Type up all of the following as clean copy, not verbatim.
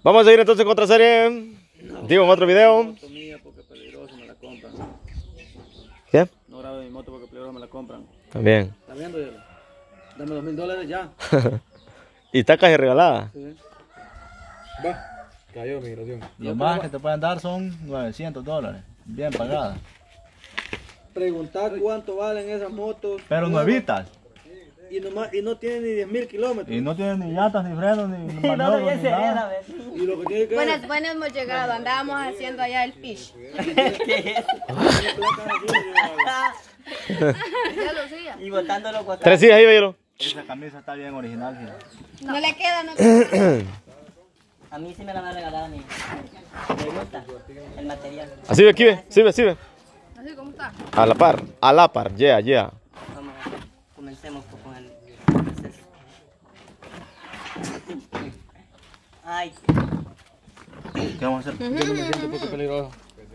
Vamos a seguir entonces con otra serie. Digo, en otro video. Moto mía porque peligroso me la compran. ¿Qué? No grabe mi moto porque peligroso me la compran. También. ¿Está viendo, Yelo? Dame $2000 ya. Y está casi regalada. Sí. Va, cayó migración. Lo más que te pueden dar son $900. Bien pagadas. Preguntar cuánto valen esas motos. Pero nuevitas. Y no tienen ni 10.000 kilómetros. Y no tienen ni llantas, ni frenos, ni No maniobras, debía ni ser nada. Y lo que tiene que Buenas, buenas hemos llegado, andábamos haciendo allá el fish. Ya lo hacía. Y botándolo cuatro. 3 días ahí, Bayero. Esa camisa está bien original. Fíjate. No le queda, no queda. A mí sí me la van a regalar a mí. Me gusta el material. Así ve, aquí ve. Sí ve, sí ve. Así como está. A la par, yeah, yeah. Vamos, comencemos con el proceso. Ay, ¿Qué vamos a hacer? Yo no me siento porque es peligroso.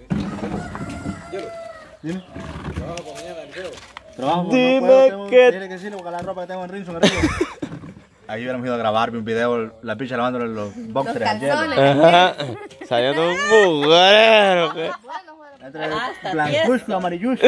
Dime. Trabajo para mañana en feo. Trabajo, Dime no puedo, que- Tiene que decirle porque la ropa que tengo en Rinson arriba. Ahí hubiéramos ido a grabarme un video, la picha lavándole los boxers al hielo. calzones. Ajá. Saliendo un mugrero. ¿qué? Entre Hasta blancuzco, amarillusco.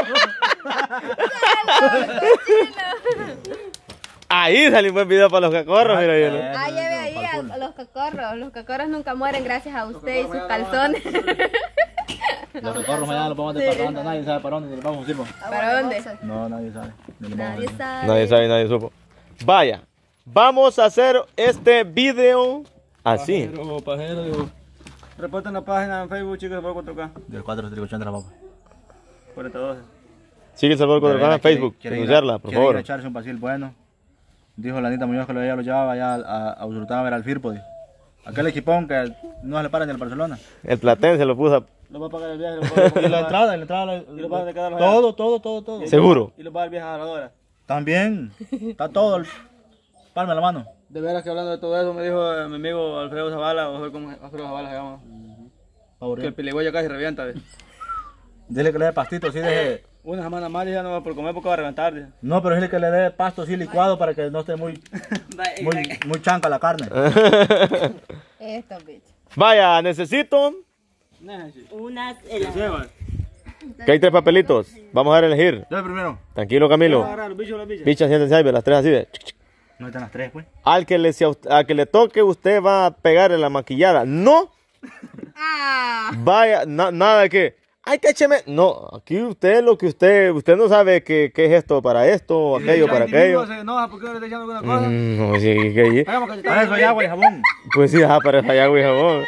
Ahí salió un buen video para los cacorros, mira, Bayero. Ah, lleve ahí a los cacorros. Los cacorros nunca mueren gracias a usted y sus calzones. Los recorros mañana los vamos a departamento, nadie sabe para dónde, ni los vamos a decir. ¿Para dónde? No, nadie sabe. Ni los vamos a Nadie decir. sabe. Nadie sabe, nadie supo. Vaya, vamos a hacer este video así. Pajero, digo. Reporten la página en Facebook, chicos, de 4K. Del 480 la papa. 4012. Sigue el Salvador con el Facebook. Denunciarla, por favor. Quiere echarse un pasil bueno. Dijo la Anita Muñoz que ella lo llevaba allá a Usulután a ver al Firpo. Dijo. Aquel equipón que no se le para ni al Barcelona. El Platense lo puso Lo va a pagar el viaje. Lo va a pagar Y la entrada, Y lo va a dejar todo. seguro. Y lo va a dar viaje a la hora. También, está todo el palma a la mano. De veras que hablando de todo eso, me dijo mi amigo Alfredo Zavala, o como Alfredo Zavala se llama, que el piligüeyo casi revienta. ¿Ves? Dile que le dé pastito, así de... Una semana más y ya no va por comer porque va a reventar. Dice. No, pero dile que le dé pasto así licuado para que no esté muy chanca la carne. Esto, bitch. Vaya, necesito unas Sí, vale. que hay 3 papelitos. Vamos a elegir. Yo primero. Tranquilo, Camilo. Agarrar los bichos o las bichas. Picha, siéntense ahí, ve, las 3 así de. No están las 3, pues. Al que le toque, usted va a pegarle la maquillada. No Ah. vaya, nada de que. Ay, que écheme. No, aquí usted lo que usted no sabe qué es esto para esto, o aquello para aquello. Se enoja porque no le está echando alguna cosa. No, sí, que Hagamos Para cachetadas. eso hay agua y jabón. pues sí, para eso hay agua y jabón.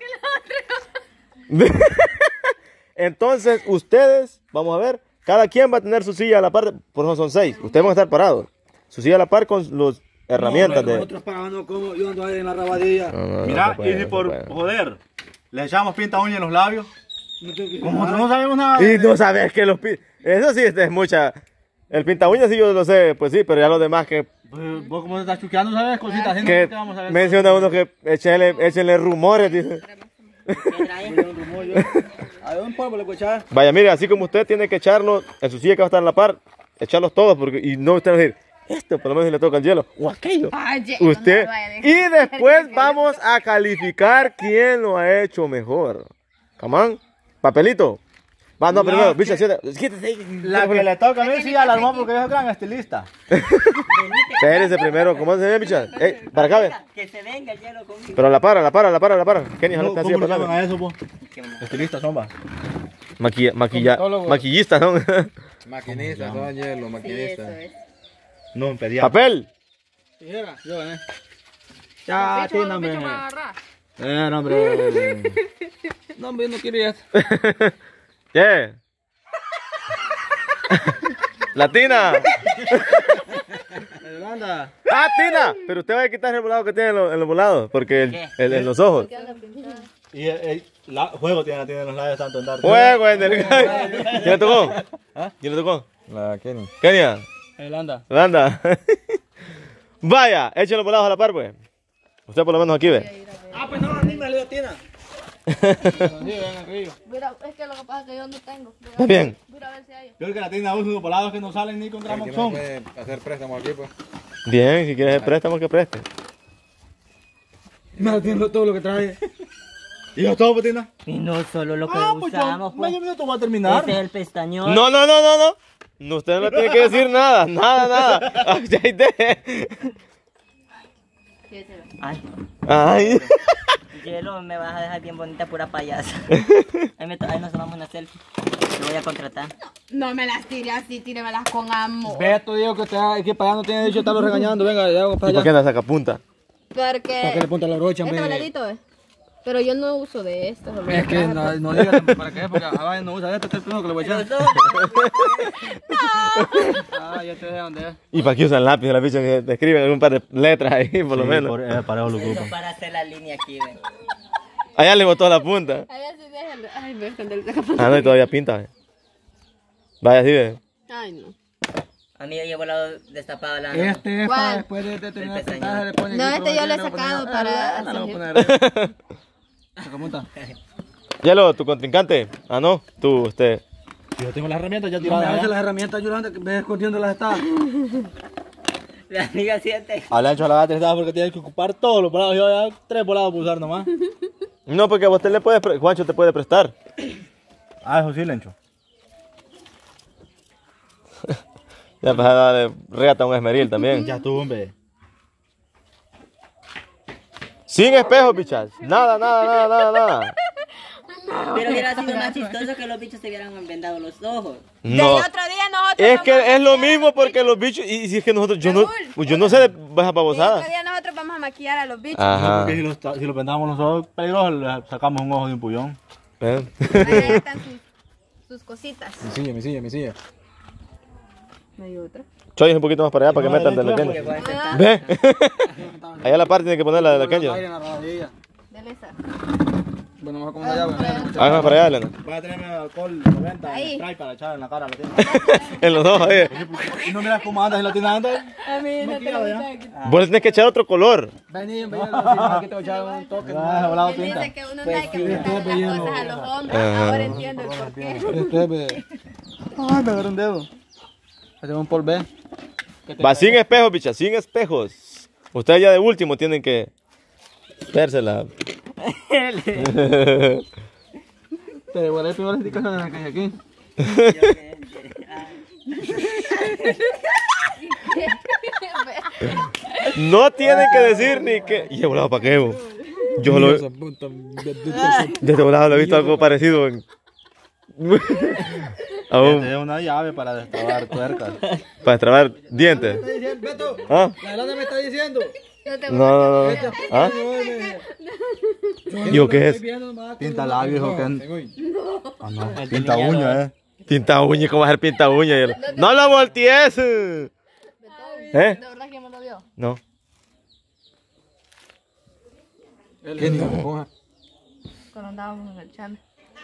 Entonces, ustedes, vamos a ver, cada quien va a tener su silla a la par, por eso son 6. Ustedes van a estar parados. Su silla a la par con las herramientas de. Nosotros pagando como yo ando ahí en la rabadilla. No, Mira, se puede, y si no se por puede. joder le echamos pinta uña en los labios, No tengo que como nosotros no sabemos nada. Y no sabes que eso sí es mucha. El pinta uñas sí yo lo sé, pues sí, pero ya los demás que Pues, vos como te estás chuqueando, ¿sabes? Cositas así, que ¿qué vamos a ver? menciona uno que échenle rumores, dice. A un polvo le voy a echar. Vaya, mire, así como usted tiene que echarlo en su silla que va a estar a la par, echarlos todos, porque, y no usted va a decir, esto por lo menos si le toca el hielo, o aquello. Ay, hielo, Usted, no lo vaya a dejar. y después vamos a calificar quién lo ha hecho mejor. Come on, papelito. Va, no, primero, bicha, quítese ahí. La que le toca a mí sí alarmó porque yo soy gran estilista. Espérese primero, ¿cómo se ve, bicha? Para acá, ve. que se venga el hielo conmigo. Pero la para. Kenny, ¿Cómo jálate así le para llaman acá. a eso, vos? Estilista son, va. Maquillista, ¿no? Maquinista, son hielo, Sí, eso maquinista. es. No, en pediatra. Papel. Tijera, yo gané. Ya, a ti no me. No, hombre. No, hombre, yo no quería. ¿Qué? Latina. Yolanda. Ah, Tina. Pero usted va a quitar el volado que tiene en los volados, porque en los ojos. Y el juego tiene en los labios tanto en dar. Juego en el. ¿Quién le tocó? ¿Quién le tocó? La Kenny. Kenia. Yolanda. Yolanda. Vaya, echen los volados a la par, pues. Usted por lo menos aquí ve. Ah, pues no, a mí me le dio tina. Mira, es que lo que pasa es que yo no tengo. Está bien. Mira a ver si hay. Yo creo que la tienda usa unos volados que no salen ni con ¿Quién gramoxón. puede hacer préstamo aquí, pues? Bien, si quieres el préstamo que preste. Me tiene todo lo que trae. ¿Y yo todo, Patina? Y no solo lo que Pues yo, usamos, pues. medio minuto voy a terminar. Ese es el pestañón. No. No, usted no me tiene que decir nada. Ay, ya deje. Ay, Ay. Hielo, me vas a dejar bien bonita, pura payasa. Ahí nos tomamos una selfie. Lo voy a contratar. No me las tire así, tíremelas con amor. Beto dijo que para allá no tiene derecho a estarlo regañando. Venga, ya hago para ¿Y por allá. qué la saca punta? ¿Para qué le Porque ponte la brocha, este hombre? voladito es. Pero yo no uso de estos. Es que no digas para qué, porque ahora no usa esto, este es el primero que le voy a echar. Ah, ya te sé dónde es. ¿Y para qué usan lápiz? La bicha que te escriben algún par de letras ahí, por lo menos. Parejo lo Eso ocupan. para hacer la línea aquí, ven. Allá le botó la punta. Ay, así déjenlo. Ay, me escondí el Ah, no, y todavía pinta. Vaya, así ve. Ay, no. A mí yo llevo lado destapado la. Este es para ¿Cuál? después de terminar El de pintar, le pone No, aquí, este pero yo lo he le voy a poner- sacado para no, le voy a hacer. poner. ¿Cómo está? Hielo, tu contrincante. Ah, no, tú, usted. Yo tengo las herramientas ya No me tiradas. hace allá. las herramientas ayudando que ves escondiendo las está. La amiga siente. Habla hecho a la gata porque tienes que ocupar todos los volados. Yo ya 3 volados por usar nomás. No, porque a usted le puede, Juancho te puede prestar. Ah, eso sí, Lencho. Ya para darle regata a un esmeril también. Ya estuvo, hombre. Sin espejos, bichas. Nada. Pero hubiera sido más chistoso que los bichos se hubieran vendado los ojos. Del No. otro día nosotros. Es vamos que a es lo maquillar mismo a los porque los bichos. Y si es que nosotros. Yo no sé de baja bichos. babosada. Del otro día nosotros vamos a maquillar a los bichos. Ajá. Porque si los vendamos nosotros peligrosos, le sacamos un ojo de un puñón. ¿Ven? Ahí están sus cositas. Mi silla. ¿No hay otra? Choy un poquito más para allá para que metan de la Porque Kenji. voy a intentar. Ve. Allá a la parte tiene que poner la de la Kenji. Aire en la rodilla. Dale esa. Bueno, vamos a comer allá, bueno. Ah, más para allá, Elena. Voy a tenerme alcohol 90 Ahí. en spray para echar en la cara a la tienda. En los dos, ahí. Y no miras cómo andas en la tienda antes. A mí no te lo voy a Vos le tenés que echar otro color. Vení, aquí te voy a echar un toque. Ah, volado Él pinta. dice que uno no hay que pintarle las cosas a los hombres. Ahora entiendo el por qué. Ay, me agarró un dedo. Hacemos un polvé. Va sin espejos, bichas, sin espejos. Ustedes ya de último tienen que vérsela. Te voy a dar primero las indicaciones que hay aquí. No tienen que decir ni que. Y he volado para qué, bo? Yo lo. Esa puta, De este volado lo he visto algo parecido en. Aún, Te una llave para destrabar tuercas. para destrabar dientes. Beto, ¿Ah? la Elena me está diciendo. No te No. ¿Ah? ¿Yo qué es? Pinta labios o qué. Ah, no. Pinta uña, Pinta uña, ¿cómo va a ser pinta uña? ¡No lo voltees! ¿De verdad que no lo vio? No. ¿Qué ni me coja? Cuando andábamos en el chame.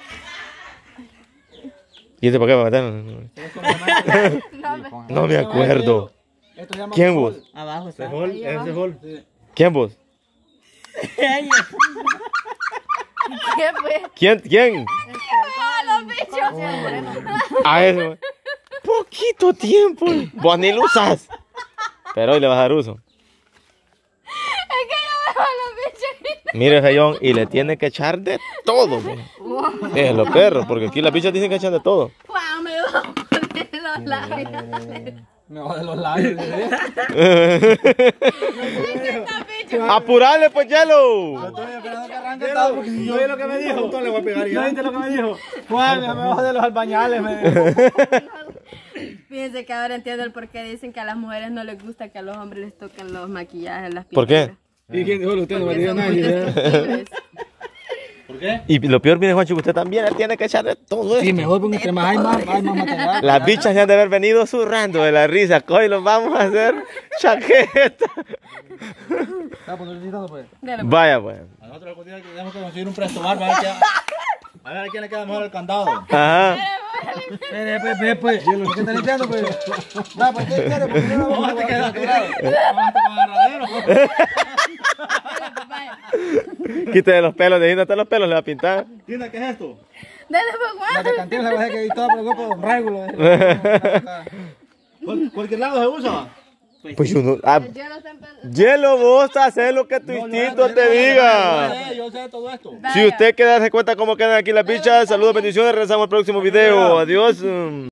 ¿Y este para qué va a meter? No me acuerdo. Esto se llama ¿Quién vos? Abajo está. ese gol. ¿Quién vos? ¿Qué fue? ¿Quién? ¡Ah, los bichos! A eso. Poquito tiempo. Vos ni lo usas. Pero hoy le vas a dar uso. Es que yo veo a los bichos. Mire, Feyón, y le tiene que echar de todo. Es los perros, porque aquí las bichas dicen que echan de todo. ¡Guau! Me va a poner los labios. Me va de los labios. ¡Apurale, pues, Hielo! Estoy esperando que arranque todo porque si yo oí lo que me dijo. Le voy a pegar ¿No viste lo que me dijo? Juan, me bajo de los albañales. Fíjense que ahora entiendo el por qué dicen que a las mujeres no les gusta que a los hombres les toquen los maquillajes, las ¿Por qué? ¿Y quién dijo? Usted no me Porque dijo son nada. muy ni idea. destructibles. ¿Por qué? Y lo peor, mire, Juancho, que usted también le tiene que echar de todo Sí, eso. mejor porque entre más hay más material. Las bichas se han de haber venido zurrando de la risa. Hoy los vamos a hacer chaqueta. Ah, pues no necesitando, pues. Dale, Vaya, pues. A nosotros algún día tenemos que conseguir un presto bar a ver a quién le queda mejor el candado. Ajá. Pues. ¿Por qué está limpiando, pues? Ya, ¿por qué quiere? ¿Por qué no vamos a quedar? Quítale los pelos, de hasta los pelos le va a pintar. Tina, ¿qué es esto? dale, pues, La Juan. de Cantina se va a dejar que todo por el grupo regulo. Cualquier lado se usa. Pues yo no. Ah, Yo no sé emprender. Hielo, vos haces lo que tu instinto te diga. Yo sé todo esto. Si usted quiere darse cuenta cómo quedan aquí las pichas, saludos, bendiciones, regresamos al próximo video. Adiós.